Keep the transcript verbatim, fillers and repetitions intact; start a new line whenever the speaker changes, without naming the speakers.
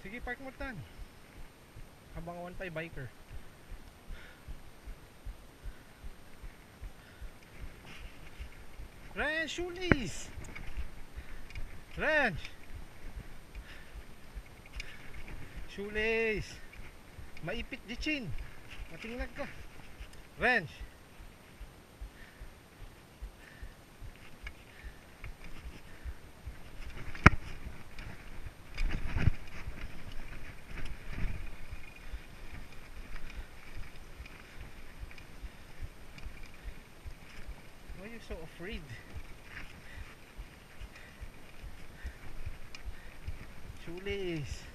Sige, park mo tan. Habang one five biker. Ren, shoelace! Ren! Shoelace! Maipit di chin. Matingnan ka. Ren! Why are you so afraid? Shoelace!